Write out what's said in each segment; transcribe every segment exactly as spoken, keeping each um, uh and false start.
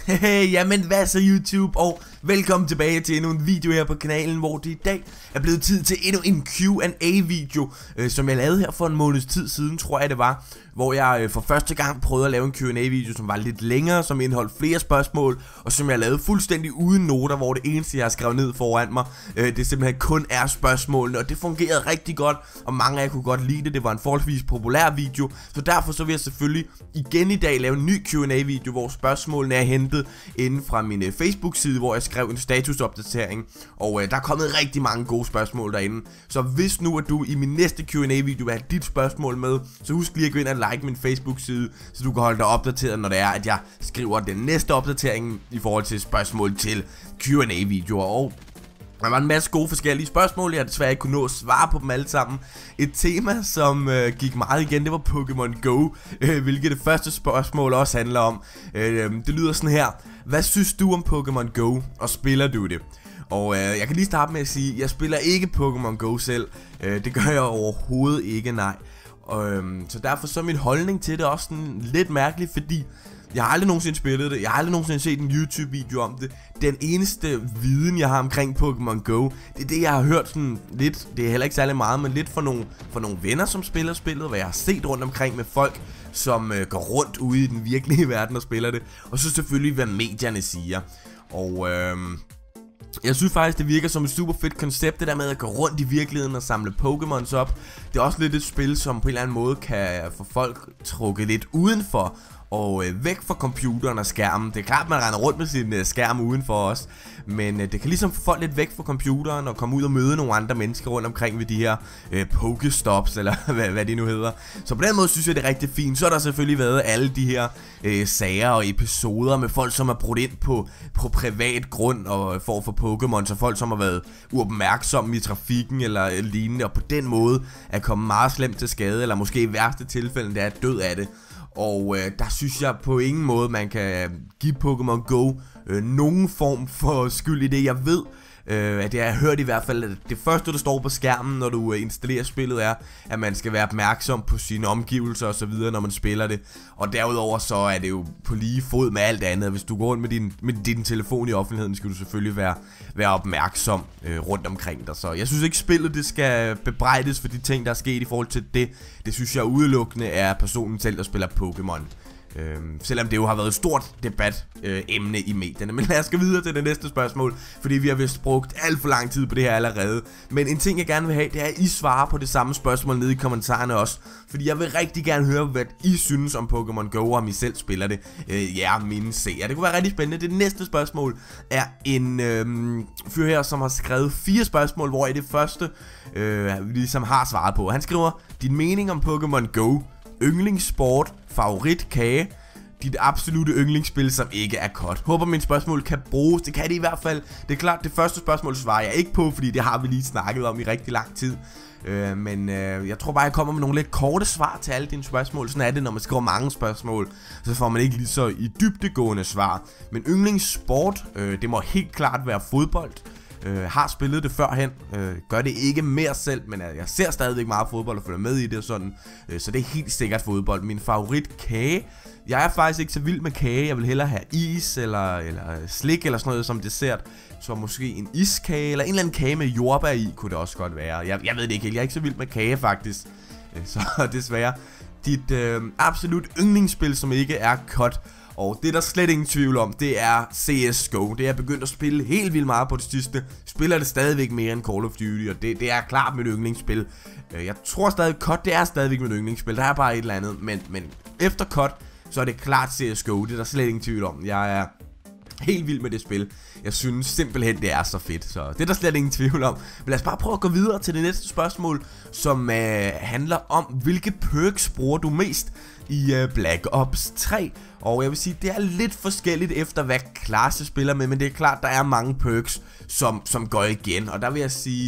Hey, jamen hvad så YouTube, og velkommen tilbage til endnu en video her på kanalen, hvor det i dag er blevet tid til endnu en Q and A video, øh, som jeg lavede her for en måneds tid siden, tror jeg det var, hvor jeg øh, for første gang prøvede at lave en Q and A video, som var lidt længere, som indeholdt flere spørgsmål, og som jeg lavede fuldstændig uden noter, hvor det eneste jeg har skrevet ned foran mig, øh, det simpelthen kun er spørgsmålene, og det fungerede rigtig godt, og mange af jer kunne godt lide det. Det var en forholdsvis populær video, så derfor så vil jeg selvfølgelig igen i dag lave en ny Q and A video, hvor spørgsmålene er hentet inden fra min øh, Facebook side, hvor jeg skrev en statusopdatering, og øh, der er kommet rigtig mange gode spørgsmål derinde. Så hvis nu at du i min næste Q and A video vil have dit spørgsmål med, så husk lige at gå ind og like min Facebook side, så du kan holde dig opdateret, når det er at jeg skriver den næste opdatering i forhold til spørgsmål til Q and A videoer. Og der var en masse gode forskellige spørgsmål, jeg desværre ikke kunne nå at svare på dem alle sammen. Et tema, som øh, gik meget igen, det var Pokémon Go, øh, hvilket det første spørgsmål også handler om. Øh, det lyder sådan her: hvad synes du om Pokémon Go, og spiller du det? Og øh, jeg kan lige starte med at sige, at jeg spiller ikke Pokémon Go selv. øh, Det gør jeg overhovedet ikke, nej. Og, øh, så derfor så er min holdning til det også sådan lidt mærkelig, fordi jeg har aldrig nogensinde spillet det. Jeg har aldrig nogensinde set en YouTube-video om det. Den eneste viden, jeg har omkring Pokémon Go, det er det, jeg har hørt sådan lidt. Det er heller ikke særlig meget, men lidt fra nogle, fra nogle venner, som spiller spillet. Hvad jeg har set rundt omkring med folk, som øh, går rundt ude i den virkelige verden og spiller det. Og så selvfølgelig, hvad medierne siger. Og øh, jeg synes faktisk, det virker som et super fedt koncept, det der med at gå rundt i virkeligheden og samle Pokémons op. Det er også lidt et spil, som på en eller anden måde kan få folk trukket lidt udenfor og øh, væk fra computeren og skærmen. Det er klart, man render rundt med sin øh, skærm udenfor os, men øh, det kan ligesom få folk lidt væk fra computeren og komme ud og møde nogle andre mennesker rundt omkring ved de her øh, Pokestops, eller hvad, hvad de nu hedder. Så på den måde synes jeg, det er rigtig fint. Så har der selvfølgelig været alle de her øh, sager og episoder med folk, som er brudt ind på, på privat grund og for at få Pokémon, så folk, som har været uopmærksomme i trafikken eller øh, lignende, og på den måde er kommet meget slemt til skade, eller måske i værste tilfælde, det er død af det. Og øh, der synes jeg på ingen måde, man kan give Pokémon Go øh, nogen form for skyld i det. Jeg ved, øh, at jeg har hørt i hvert fald, at det første, der står på skærmen, når du øh, installerer spillet, er, at man skal være opmærksom på sine omgivelser og så videre, når man spiller det. Og derudover så er det jo på lige fod med alt andet. Hvis du går rundt med din, med din telefon i offentligheden, skal du selvfølgelig være, være opmærksom øh, rundt omkring dig. Så jeg synes ikke, spillet det skal bebrejdes for de ting, der er sket i forhold til det. Det synes jeg udelukkende er personen selv, der spiller Pokémon. Øhm, selvom det jo har været et stort debat øh, emne i medierne. Men lad os gå videre til det næste spørgsmål, fordi vi har vist brugt alt for lang tid på det her allerede. Men en ting jeg gerne vil have, det er at I svarer på det samme spørgsmål nede i kommentarerne også, fordi jeg vil rigtig gerne høre, hvad I synes om Pokémon Go, og om I selv spiller det. øh, Ja, mine seere. Det kunne være rigtig spændende. Det næste spørgsmål er en øh, fyr her, som har skrevet fire spørgsmål, hvor i det første øh, vi ligesom har svaret på. Han skriver: din mening om Pokémon Go, yndlingssport, favorit kage, dit absolute yndlingsspil, som ikke er cut. Håber min spørgsmål kan bruges. Det kan det i hvert fald. Det er klart, det første spørgsmål svarer jeg ikke på, fordi det har vi lige snakket om i rigtig lang tid. øh, Men øh, jeg tror bare, jeg kommer med nogle lidt korte svar til alle dine spørgsmål. Sådan er det, når man skriver mange spørgsmål, så får man ikke lige så i dybdegående svar. Men yndlingssport, øh, det må helt klart være fodbold. Øh, har spillet det førhen, øh, gør det ikke mere selv, men jeg ser stadigvæk meget fodbold og følger med i det og sådan, øh, så det er helt sikkert fodbold. Min favorit kage, jeg er faktisk ikke så vild med kage, jeg vil hellere have is eller, eller slik eller sådan noget som dessert, så måske en iskage eller en eller anden kage med jordbær i, kunne det også godt være. Jeg, jeg ved det ikke helt, jeg er ikke så vild med kage faktisk, øh, så desværre. Dit øh, absolut yndlingsspil, som ikke er cut. Og det er der slet ingen tvivl om, det er C S G O. Det er jeg begyndt at spille helt vildt meget på det sidste. Spiller det stadigvæk mere end Call of Duty, og det, det er klart mit yndlingsspil. Jeg tror stadig, C O D det er stadigvæk mit yndlingsspil. Der er bare et eller andet, men, men efter C O D, så er det klart C S G O. Det er der slet ingen tvivl om. Jeg er helt vild med det spil. Jeg synes simpelthen, det er så fedt. Så det er der slet ingen tvivl om. Men lad os bare prøve at gå videre til det næste spørgsmål, som øh, handler om, hvilke perks bruger du mest i øh, Black Ops tre. Og jeg vil sige, det er lidt forskelligt efter, hvad klasse spiller med. Men det er klart, der er mange perks, som, som går igen. Og der vil jeg sige,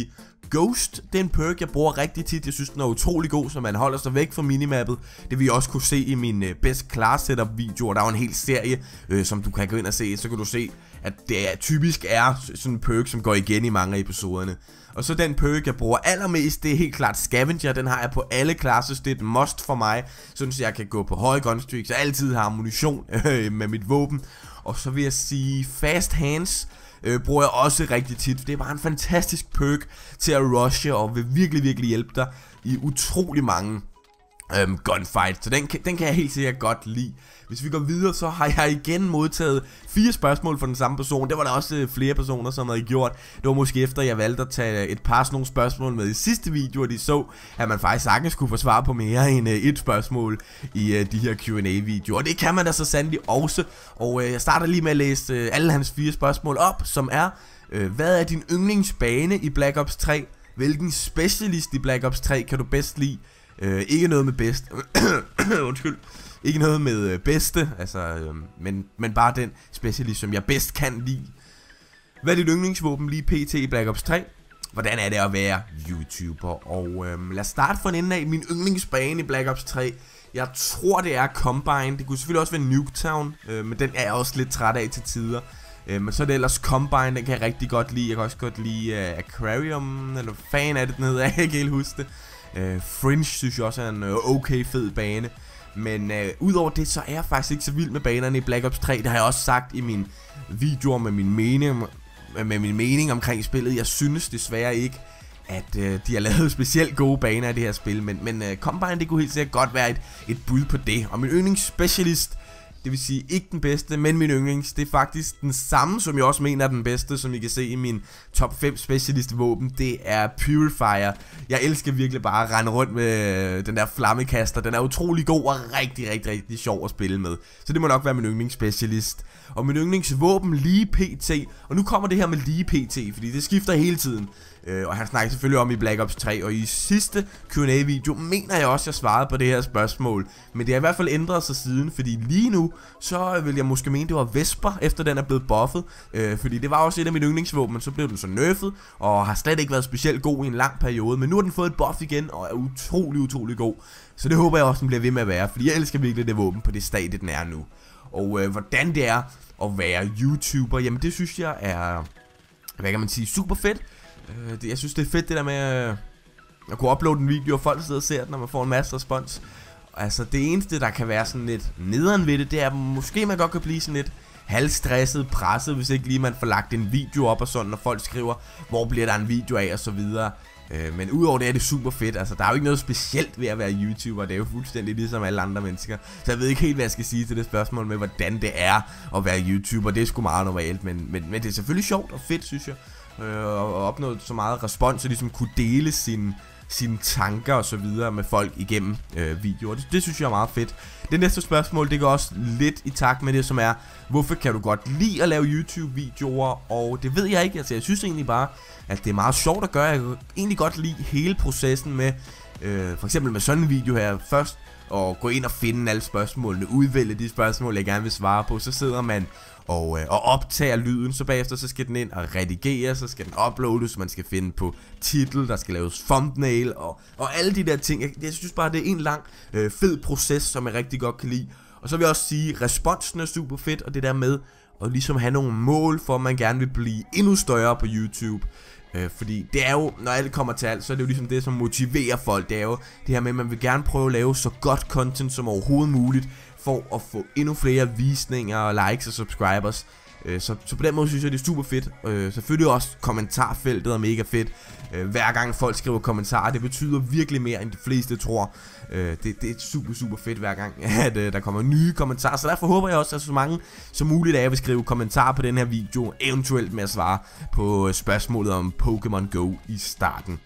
Ghost, det er en perk, jeg bruger rigtig tit. Jeg synes, den er utrolig god, så man holder sig væk fra minimappet. Det vil I også kunne se i min øh, best class setup videoer. Der er jo en hel serie, øh, som du kan gå ind og se. Så kan du se, at det er, typisk er sådan en perk, som går igen i mange af episoderne. Og så den perk, jeg bruger allermest, det er helt klart Scavenger. Den har jeg på alle classes. Det er et must for mig, sådan så jeg kan gå på høje gunstreaks og altid har ammunition øh, med mit våben. Og så vil jeg sige Fast Hands. Øh, bruger jeg også rigtig tit. Det er bare en fantastisk perk til at rushe og vil virkelig, virkelig hjælpe dig i utrolig mange øhm, gunfights. Så den, den kan jeg helt sikkert godt lide. Hvis vi går videre, så har jeg igen modtaget fire spørgsmål fra den samme person. Det var der også øh, flere personer, som havde gjort. Det var måske efter, jeg valgte at tage et par sådan nogle spørgsmål med i sidste video, og de så, at man faktisk sagtens kunne få svar på mere end øh, et spørgsmål i øh, de her Q and A-videoer. Og det kan man da så sandelig også. Og øh, jeg starter lige med at læse øh, alle hans fire spørgsmål op, som er, øh, hvad er din yndlingsbane i Black Ops tre? Hvilken specialist i Black Ops tre kan du bedst lide? Øh, ikke noget med bedst. Undskyld. Ikke noget med øh, bedste, altså, øh, men, men bare den specialist, som jeg bedst kan lide. Hvad er dit yndlingsvåben lige pt i Black Ops tre? Hvordan er det at være YouTuber? Og øh, lad os starte fra en ende af. Min yndlingsbane i Black Ops tre, jeg tror det er Combine. Det kunne selvfølgelig også være Nuketown, øh, men den er jeg også lidt træt af til tider. øh, Men så er det ellers Combine, den kan jeg rigtig godt lide. Jeg kan også godt lide uh, Aquarium, eller fan af det den hedder, jeg kan ikke helt huske det. uh, Fringe synes jeg også er en uh, okay fed bane. Men øh, udover det, så er jeg faktisk ikke så vild med banerne i Black Ops tre. Det har jeg også sagt i mine videoer med min mening, med min mening omkring spillet. Jeg synes desværre ikke, at øh, de har lavet specielt gode baner i det her spil. Men, men øh, Combine, det kunne helt sikkert godt være et, et bud på det. Og min yndlingsspecialist, det vil sige ikke den bedste, men min yndlings, det er faktisk den samme, som jeg også mener er den bedste, som I kan se i min top fem specialist våben. Det er Purifier. Jeg elsker virkelig bare at rende rundt med den der flammekaster. Den er utrolig god og rigtig, rigtig, rigtig sjov at spille med. Så det må nok være min yndlingsspecialist. Og min yndlingsvåben lige pt. Og nu kommer det her med lige pt, fordi det skifter hele tiden. Øh, og han snakker selvfølgelig om i Black Ops tre. Og i sidste Q and A-video mener jeg også, at jeg svarede på det her spørgsmål. Men det har i hvert fald ændret sig siden, fordi lige nu, så vil jeg måske mene, det var Vesper, efter den er blevet buffet. Øh, fordi det var også et af mine yndlingsvåben, men så blev den så nerfed, og har slet ikke været specielt god i en lang periode. Men nu har den fået et buff igen, og er utrolig, utrolig god. Så det håber jeg også, den bliver ved med at være, fordi jeg elsker virkelig det våben på det stadie, den er nu. Og øh, hvordan det er at være YouTuber, jamen det synes jeg er, hvad kan man sige, super fedt. øh, det, Jeg synes det er fedt det der med øh, at kunne uploade en video, og folk sidder og ser den, når man får en masse respons. Altså det eneste der kan være sådan lidt nederen ved det, det er måske man godt kan blive sådan lidt halvstresset, presset, hvis ikke lige man får lagt en video op og sådan, når folk skriver, hvor bliver der en video af og så videre. Øh, men udover det er det super fedt. Altså der er jo ikke noget specielt ved at være YouTuber. Det er jo fuldstændig ligesom alle andre mennesker. Så jeg ved ikke helt hvad jeg skal sige til det spørgsmål med hvordan det er at være YouTuber. Det er sgu meget normalt, men, men, men det er selvfølgelig sjovt og fedt, synes jeg, øh, at opnå så meget respons og ligesom kunne dele sin sine tanker og så videre med folk igennem øh, videoer. Det, det synes jeg er meget fedt. Det næste spørgsmål, det går også lidt i takt med det, som er, hvorfor kan du godt lide at lave YouTube-videoer? Og det ved jeg ikke. Altså jeg synes egentlig bare, at det er meget sjovt at gøre. Jeg kan egentlig godt lide hele processen med, øh, for eksempel med sådan en video her, først og gå ind og finde alle spørgsmålene, udvælge de spørgsmål, jeg gerne vil svare på. Så sidder man og, øh, og optager lyden, så bagefter så skal den ind og redigere, så skal den uploades, man skal finde på titel, der skal laves thumbnail og, og alle de der ting. Jeg, jeg synes bare, det er en lang øh, fed proces, som jeg rigtig godt kan lide. Og så vil jeg også sige, at responsen er super fedt, og det der med at ligesom have nogle mål for, at man gerne vil blive endnu større på YouTube. Øh, fordi det er jo, når alt kommer til alt, så er det jo ligesom det, som motiverer folk. Det er jo det her med, at man vil gerne prøve at lave så godt content som overhovedet muligt, for at få endnu flere visninger, likes og subscribers. øh, så, så på den måde synes jeg, det er super fedt. øh, Selvfølgelig også kommentarfeltet er mega fedt. øh, Hver gang folk skriver kommentarer, det betyder virkelig mere, end de fleste tror. øh, det, det er super super fedt hver gang, at øh, der kommer nye kommentarer. Så derfor håber jeg også, at så mange som muligt af jer vil skrive kommentarer på den her video, eventuelt med at svare på spørgsmålet om Pokémon Go i starten.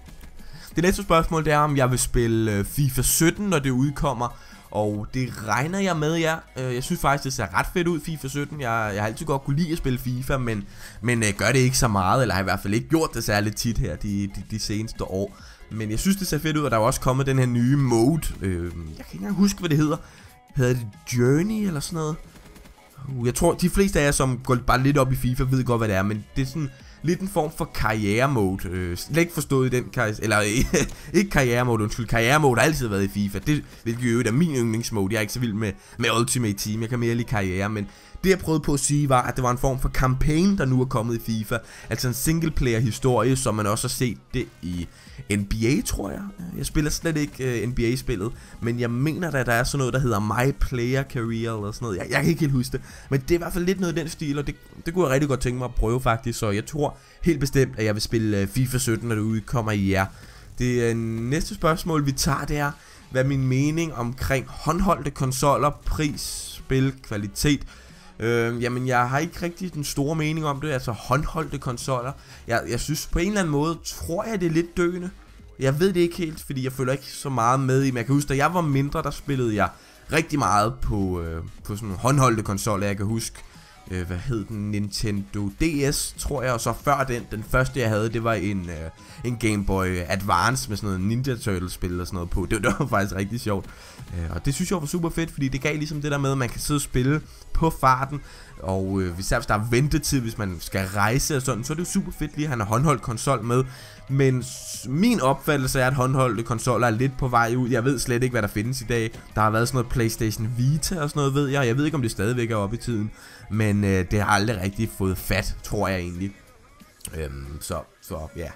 Det næste spørgsmål, det er, om jeg vil spille øh, FIFA sytten, når det udkommer. Og det regner jeg med, ja. Jeg synes faktisk, det ser ret fedt ud, FIFA sytten. Jeg, jeg har altid godt kunne lide at spille FIFA, men, men øh, gør det ikke så meget, eller har i hvert fald ikke gjort det særligt tit her de, de, de seneste år. Men jeg synes, det ser fedt ud, og der er også kommet den her nye mode. Øh, jeg kan ikke engang huske, hvad det hedder. Hedder det Journey eller sådan noget? Uh, jeg tror, de fleste af jer, som går bare lidt op i FIFA, ved godt, hvad det er. Men det er sådan lidt en form for karrieremode. Øh, slet ikke forstået i den karriere, eller ikke karrieremode, undskyld, karrieremode har altid været i FIFA. Det, hvilket jo er min yndlingsmode. Jeg er ikke så vild med, med Ultimate Team, jeg kan mere lide karriere, men det jeg prøvede på at sige var, at det var en form for campaign, der nu er kommet i FIFA. Altså en singleplayer historie, som man også har set det i N B A, tror jeg. Jeg spiller slet ikke uh, N B A-spillet, men jeg mener da, at der er sådan noget, der hedder My Player Career eller sådan noget. Jeg, jeg kan ikke helt huske det, men det er i hvert fald lidt noget i den stil, og det, det kunne jeg rigtig godt tænke mig at prøve faktisk. Så jeg tror helt bestemt, at jeg vil spille uh, FIFA sytten, når det udkommer i jer. Det uh, næste spørgsmål, vi tager, det er, hvad er min mening omkring håndholdte konsoller, pris, spil, kvalitet. Øh, jamen jeg har ikke rigtig den store mening om det. Altså håndholdte konsoller, jeg, jeg synes på en eller anden måde, tror jeg det er lidt døende. Jeg ved det ikke helt, fordi jeg føler ikke så meget med i. Men jeg kan huske, da jeg var mindre, der spillede jeg rigtig meget på, øh, på sådan nogle håndholdte konsoller. Jeg kan huske, øh, hvad hed den, Nintendo D S, tror jeg. Og så før den, den første jeg havde, det var en, øh, en Game Boy Advance med sådan noget Ninja Turtles spil og sådan noget på. Det, det var faktisk rigtig sjovt. øh, Og det synes jeg var super fedt, fordi det gav ligesom det der med, at man kan sidde og spille på farten. Og øh, især hvis der er ventetid, hvis man skal rejse og sådan, så er det jo super fedt lige at have en håndholdt konsol med. Men min opfattelse er, at håndholdte konsoller er lidt på vej ud. Jeg ved slet ikke, hvad der findes i dag. Der har været sådan noget PlayStation Vita og sådan noget, ved jeg. Jeg ved ikke, om det stadigvæk er oppe i tiden. Men øh, det har aldrig rigtig fået fat, tror jeg egentlig. øhm, Så, så ja.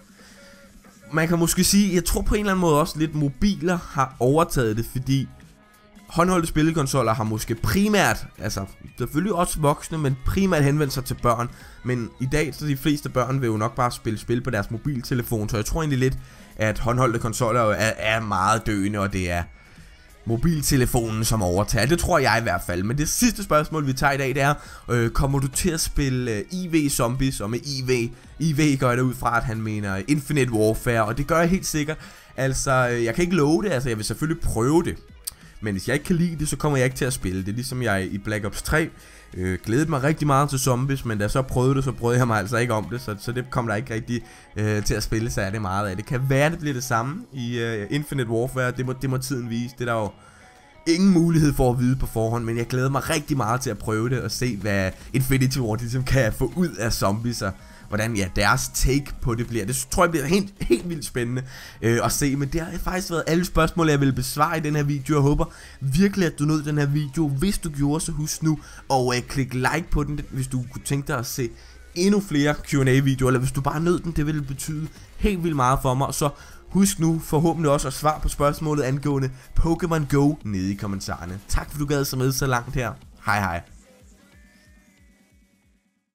Man kan måske sige, jeg tror på en eller anden måde også lidt mobiler har overtaget det, fordi håndholdte spillekonsoller har måske primært, altså selvfølgelig også voksne, men primært henvendt sig til børn. Men i dag, så de fleste børn vil jo nok bare spille spil på deres mobiltelefon. Så jeg tror egentlig lidt, at håndholdte konsoller er, er meget døende, og det er mobiltelefonen som overtager. Det tror jeg i hvert fald. Men det sidste spørgsmål vi tager i dag, det er, øh, kommer du til at spille øh, I V Zombies? Og med I V, I V går jeg det ud fra, at han mener Infinite Warfare, og det gør jeg helt sikkert. Altså, øh, jeg kan ikke love det, altså jeg vil selvfølgelig prøve det. Men hvis jeg ikke kan lide det, så kommer jeg ikke til at spille det. Ligesom jeg i Black Ops tre øh, glædede mig rigtig meget til Zombies, men da jeg så prøvede det, så prøvede jeg mig altså ikke om det. Så, så det kom der ikke rigtig øh, til at spille særlig meget af. Det kan være, det bliver det samme i øh, Infinite Warfare. Det må, det må tiden vise. Det er der jo ingen mulighed for at vide på forhånd, men jeg glæder mig rigtig meget til at prøve det og se, hvad Infinity Ward ligesom kan få ud af zombies, og hvordan ja, deres take på det bliver. Det tror jeg bliver helt, helt vildt spændende øh, at se, men det har faktisk været alle spørgsmål, jeg vil besvare i den her video. Jeg håber virkelig, at du nåede den her video. Hvis du gjorde, så husk nu at øh, klikke like på den, hvis du kunne tænke dig at se endnu flere Q and A videoer, eller hvis du bare nød den, det ville betyde helt vildt meget for mig. Og så husk nu forhåbentlig også at svare på spørgsmålet angående Pokémon Go nede i kommentarerne. Tak fordi du gad så med så langt her. Hej hej.